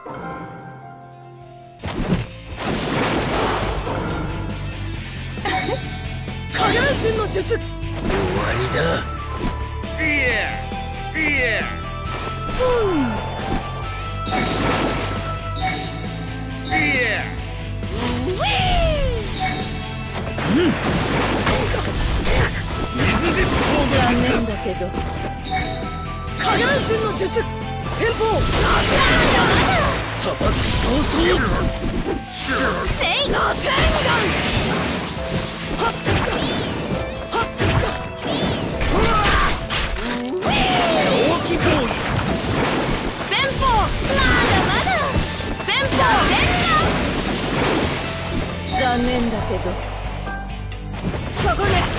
影分身の術。終わりだ。水で残念だけど。影分身の術。先鋒。砂漠早々。 せい。 螺旋丸。蒸気ボーイ。 先鋒。まだまだ。先鋒。 残念だけど。そこね。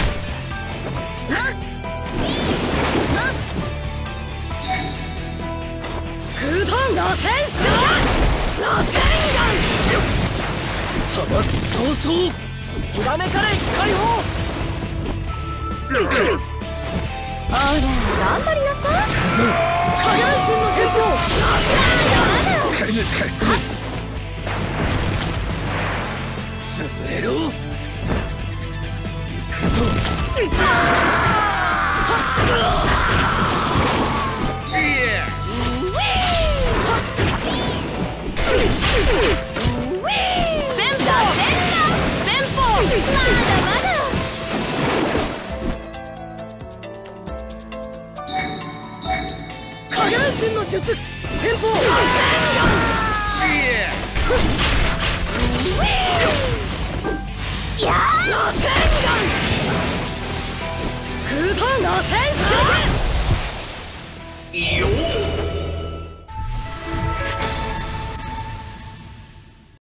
空洞螺旋手螺旋丸。砂漠早々。ヒラメから解放。 ほら頑張りなさい。 影分身の術を。潰れろ。行くぞ。影分身の術。先鋒。 やー。 螺旋丸。空洞螺旋手。 よー